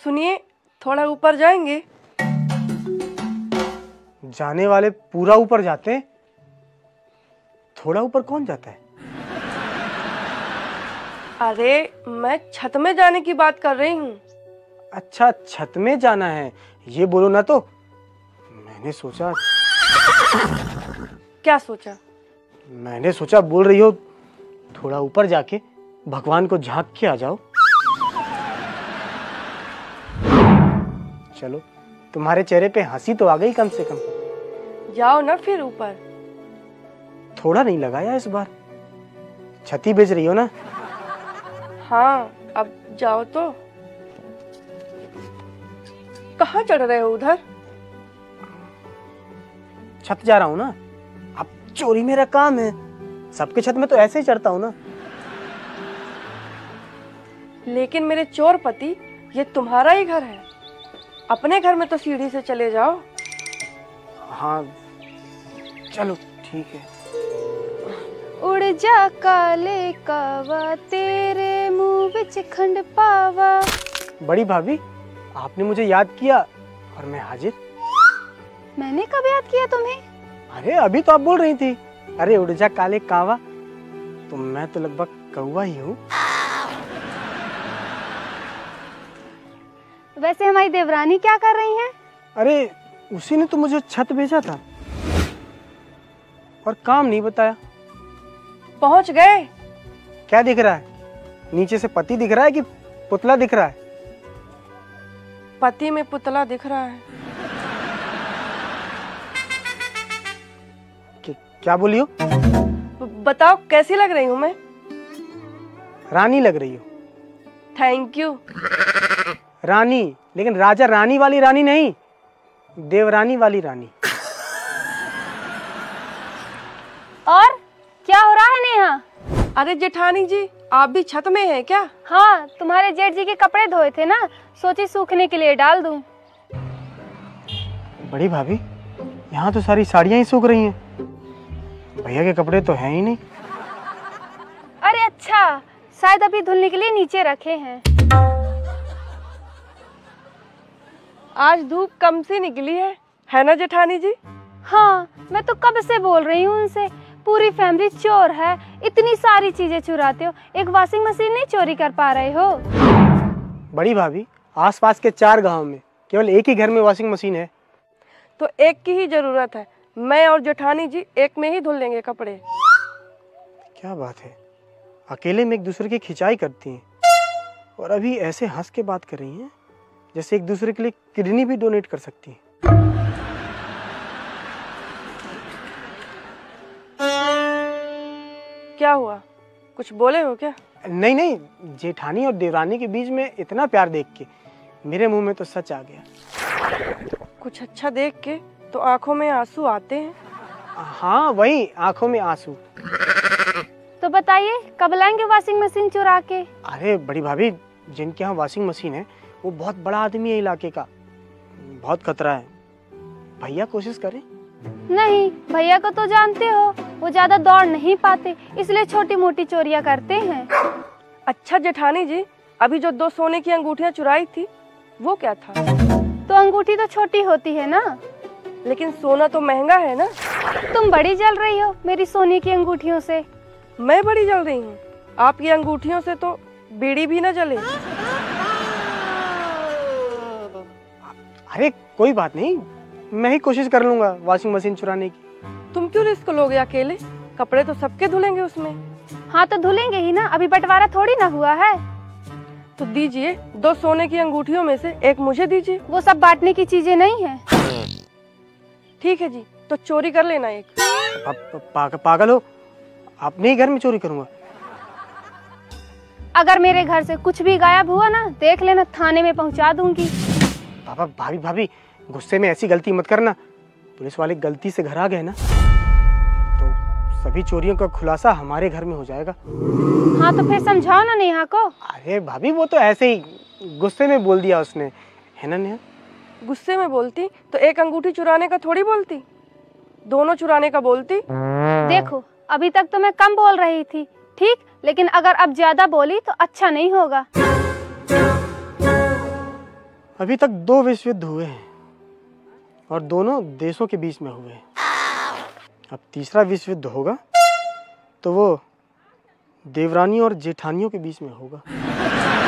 सुनिए, थोड़ा ऊपर जाएंगे? जाने वाले पूरा ऊपर जाते हैं, थोड़ा ऊपर कौन जाता है? अरे मैं छत में जाने की बात कर रही हूँ। अच्छा, छत में जाना है, ये बोलो ना तो मैंने सोचा। क्या सोचा? मैंने सोचा बोल रही हो थोड़ा ऊपर जाके भगवान को झांक के आ जाओ। चलो, तुम्हारे चेहरे पे हंसी तो आ गई कम से कम। जाओ ना फिर ऊपर। थोड़ा नहीं लगाया इस बार, छती बेच रही हो ना? हाँ, अब जाओ तो। कहाँ चढ़ रहे हो उधर? छत जा रहा हूँ ना, अब चोरी मेरा काम है, सबके छत में तो ऐसे ही चढ़ता हूँ ना। लेकिन मेरे चोर पति, ये तुम्हारा ही घर है, अपने घर में तो सीढ़ी से चले जाओ। हाँ चलो ठीक है। उड़ जा काले कावा, तेरे मुंह विच खंड पावा। बड़ी भाभी, आपने मुझे याद किया और मैं हाजिर। मैंने कब याद किया तुम्हें? अरे अभी तो आप बोल रही थी, अरे उड़ जा काले कावा, तो मैं तो लगभग कौवा ही हूँ। वैसे हमारी देवरानी क्या कर रही हैं? अरे उसी ने तो मुझे छत भेजा था और काम नहीं बताया। पहुंच गए? क्या दिख रहा है? नीचे से पति दिख रहा है कि पुतला दिख रहा है? पति में पुतला दिख रहा है। क्या बोली हो? बताओ कैसी लग रही हूँ मैं? रानी लग रही हो। Thank you. रानी, लेकिन राजा रानी वाली रानी नहीं, देवरानी वाली रानी। और क्या हो रहा है नेहा? अरे जेठानी जी, आप भी छत में हैं क्या? हाँ, तुम्हारे जेठ जी के कपड़े धोए थे ना, सोची सूखने के लिए डाल दूं। बड़ी भाभी, यहाँ तो सारी साड़ियाँ ही सूख रही हैं, भैया के कपड़े तो हैं ही नहीं। अरे अच्छा, शायद अभी धुलने के लिए नीचे रखे हैं। आज धूप कम सी निकली है ना जेठानी जी? हाँ, मैं तो कब से बोल रही हूँ उनसे, पूरी फैमिली चोर है, इतनी सारी चीजें चुराते हो, एक वॉशिंग मशीन नहीं चोरी कर पा रहे हो? बड़ी भाभी, आसपास के 4 गांव में केवल एक ही घर में वॉशिंग मशीन है। तो एक की ही जरूरत है, मैं और जेठानी जी एक में ही धुल लेंगे कपड़े। क्या बात है, अकेले में एक दूसरे की खिंचाई करती हैं और अभी ऐसे हंस के बात कर रही हैं जैसे एक दूसरे के लिए किडनी भी डोनेट कर सकती हैं। क्या हुआ, कुछ बोले हो क्या? नहीं नहीं, जेठानी और देवरानी के बीच में इतना प्यार देख के मेरे मुंह में तो सच आ गया। कुछ अच्छा देख के तो आंखों में आंसू आते हैं। हाँ वही, आंखों में आंसू। तो बताइए कब लाएंगे वॉशिंग मशीन चुरा के? अरे बड़ी भाभी, जिनके यहाँ वॉशिंग मशीन है वो बहुत बड़ा आदमी है इलाके का, बहुत खतरा है, भैया कोशिश करें। नहीं, भैया को तो जानते हो, वो ज्यादा दौड़ नहीं पाते, इसलिए छोटी मोटी चोरियां करते हैं। अच्छा जेठानी जी, अभी जो 2 सोने की अंगूठियां चुराई थी वो क्या था? तो अंगूठी तो छोटी होती है ना। लेकिन सोना तो महंगा है ना। तुम बड़ी जल रही हो मेरी सोने की अंगूठियों से। मैं बड़ी जल रही हूँ? आपकी अंगूठियों से तो बीड़ी भी न जले। अरे कोई बात नहीं, मैं ही कोशिश कर लूंगा वॉशिंग मशीन चुराने की। तुम क्यों रिस्क लोगे अकेले? कपड़े तो सबके धुलेंगे उसमें। हाँ तो धुलेंगे ही ना, अभी बंटवारा थोड़ी ना हुआ है। तो दीजिए, 2 सोने की अंगूठियों में से एक मुझे दीजिए। वो सब बांटने की चीजें नहीं है। ठीक है जी, तो चोरी कर लेना एक। पागल हो, अपने ही घर में चोरी करूंगा? अगर मेरे घर से कुछ भी गायब हुआ ना, देख लेना, थाने में पहुंचा दूंगी। पापा, भाभी भाभी, गुस्से में ऐसी गलती मत करना, पुलिस वाले गलती से घर आ गए ना तो सभी चोरियों का खुलासा हमारे घर में हो जाएगा। हाँ तो फिर समझाओ ना नेहा को। अरे भाभी, वो तो ऐसे ही गुस्से में बोल दिया उसने, है ना नेहा? गुस्से में बोलती तो एक अंगूठी चुराने का थोड़ी बोलती, दोनों चुराने का बोलती। देखो, अभी तक तो मैं कम बोल रही थी, ठीक, लेकिन अगर अब ज्यादा बोली तो अच्छा नहीं होगा। अभी तक 2 विश्व युद्ध हुए हैं और दोनों देशों के बीच में हुए हैं। अब तीसरा विश्व युद्ध होगा तो वो देवरानी और जेठानियों के बीच में होगा।